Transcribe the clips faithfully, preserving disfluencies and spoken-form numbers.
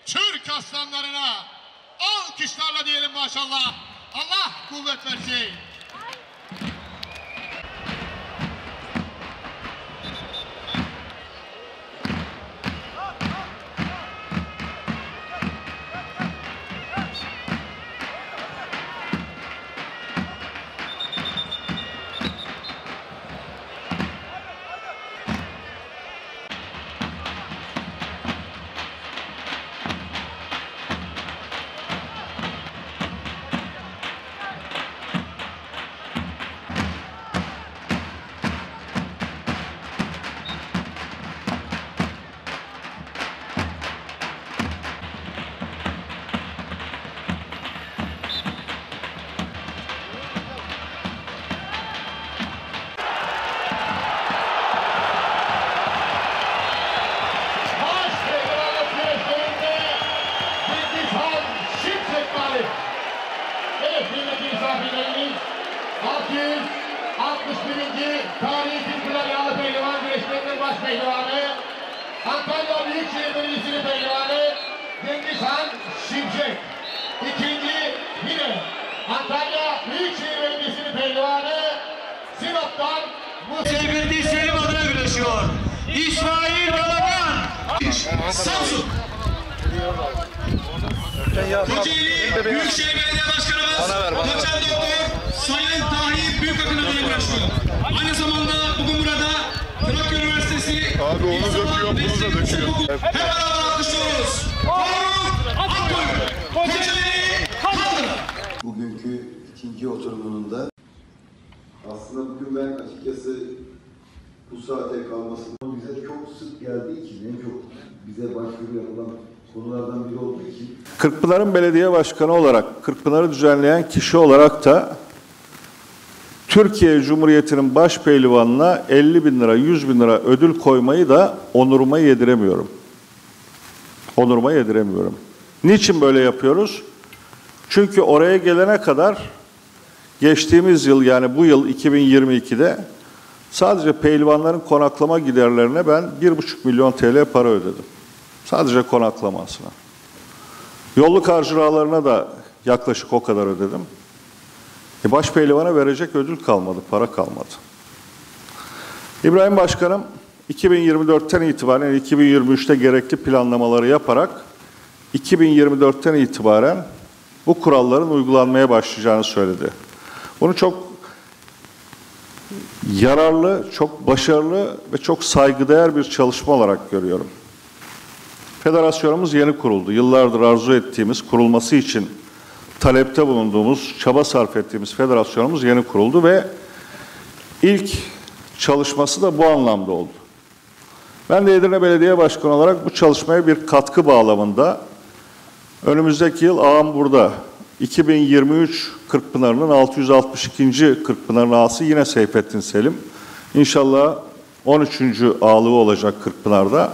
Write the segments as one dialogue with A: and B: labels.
A: Türk aslanlarına alkışlarla diyelim maşallah. Allah kuvvet versin. altı yüz altmış birinci Tarihi Türkler Yağlı Pehlivan Güreşlerinin baş pehlivanı, Antalya Büyükşehir Belediyesi'nin pehlivanı Cengiz Han Şimşek. İkinci yine Antalya Büyükşehir Belediyesi'nin pehlivanı Sinop'tan
B: Sevgili Selim adına güreşiyor. İsmail Balaban. Samsun. Kocaeli Büyükşehir Belediye Başkanımız Doçent Doktor Sayın Tahir Büyükakın adına güreşiyor. Aynı zamanda bugün burada Trakya Üniversitesi
C: Abi onu döküyor, bunu da döküyor.
B: Hep beraber alkışlıyoruz. Faruk Akkoy. Kocaeli Kalkın.
D: Bugünkü ikinci oturumununda aslında bugün ben açıkçası bu saate kalması bize çok sık geldiği için, en çok bize başvuru yapılan konulardan biri olduğu için.
E: Kırkpınar'ın belediye başkanı olarak, Kırkpınar'ı düzenleyen kişi olarak da Türkiye Cumhuriyeti'nin baş pehlivanına elli bin lira, yüz bin lira ödül koymayı da onuruma yediremiyorum. Onuruma yediremiyorum. Niçin böyle yapıyoruz? Çünkü oraya gelene kadar geçtiğimiz yıl, yani bu yıl iki bin yirmi iki'de sadece pehlivanların konaklama giderlerine ben bir buçuk milyon T L para ödedim. Sadece konaklamasına. Yolluk harcırağlarına da yaklaşık o kadar ödedim. E baş pehlivana verecek ödül kalmadı, para kalmadı. İbrahim Başkanım iki bin yirmi dört'ten itibaren iki bin yirmi üç'te gerekli planlamaları yaparak iki bin yirmi dört'ten itibaren bu kuralların uygulanmaya başlayacağını söyledi. Bunu çok yararlı, çok başarılı ve çok saygıdeğer bir çalışma olarak görüyorum. Federasyonumuz yeni kuruldu. Yıllardır arzu ettiğimiz, kurulması için talepte bulunduğumuz, çaba sarf ettiğimiz federasyonumuz yeni kuruldu ve ilk çalışması da bu anlamda oldu. Ben de Edirne Belediye Başkanı olarak bu çalışmaya bir katkı bağlamında önümüzdeki yıl ağam burada. iki bin yirmi üç Kırkpınar'ın altı yüz altmış ikinci Kırkpınar'ın ağası yine Seyfettin Selim. İnşallah on üçüncü ağalığı olacak Kırkpınar'da.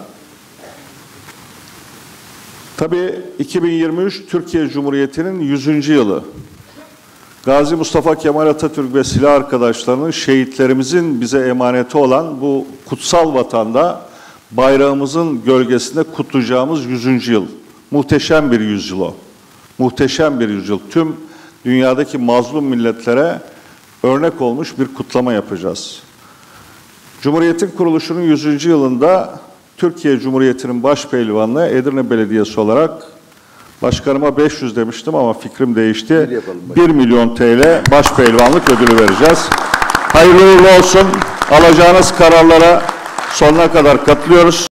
E: Tabii iki bin yirmi üç Türkiye Cumhuriyeti'nin yüzüncü yılı. Gazi Mustafa Kemal Atatürk ve silah arkadaşlarının, şehitlerimizin bize emaneti olan bu kutsal vatanda bayrağımızın gölgesinde kutlayacağımız yüzüncü yıl. Muhteşem bir yüzyıl o. Muhteşem bir yüzyıl. Tüm dünyadaki mazlum milletlere örnek olmuş bir kutlama yapacağız. Cumhuriyetin kuruluşunun yüzüncü yılında Türkiye Cumhuriyeti'nin baş pehlivanlığı Edirne Belediyesi olarak başkanıma beş yüz demiştim ama fikrim değişti. bir milyon T L baş pehlivanlık ödülü vereceğiz. Hayırlı uğurlu olsun. Alacağınız kararlara sonuna kadar katılıyoruz.